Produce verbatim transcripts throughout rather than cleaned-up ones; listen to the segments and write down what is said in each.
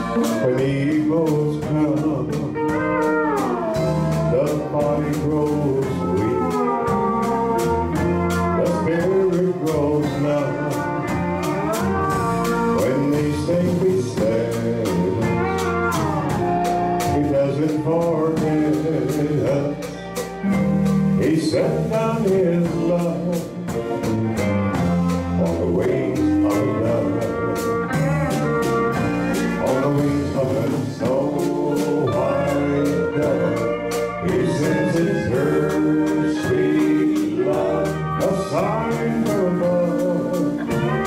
When the eagles come, the body grows weak, the spirit grows numb. When these things we say, He doesn't forget us. He sent down His love on the wings of a dove, on the wings of a snow white dove. He sends His her sweet love, a sign from above,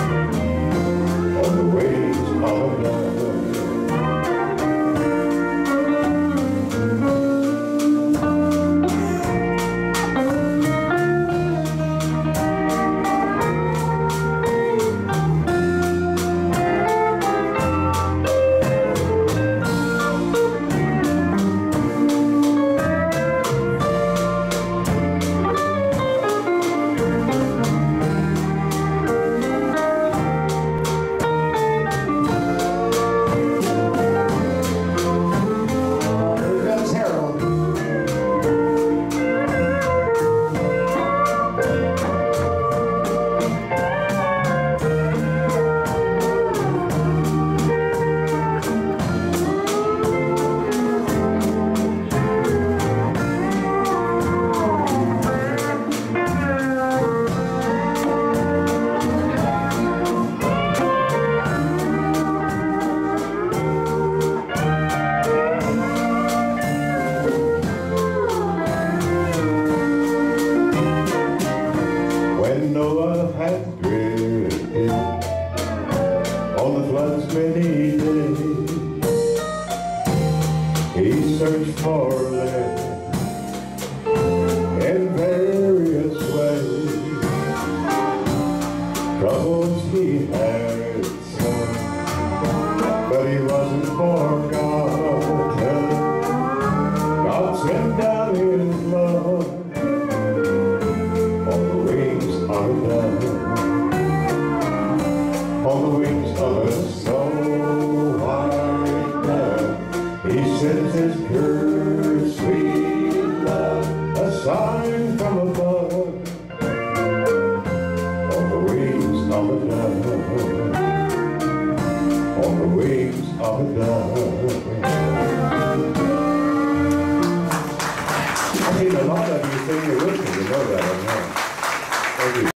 on the wings of a dove. Noah had drifted on the flood's many days. He searched for land in various ways. Troubles he had some, but he wasn't forgotten. God sent down His love on the wings of a dove, on the wings of a snow white dove. He sends His pure sweet love, a sign from above, on the wings of a dove, on the wings of a dove.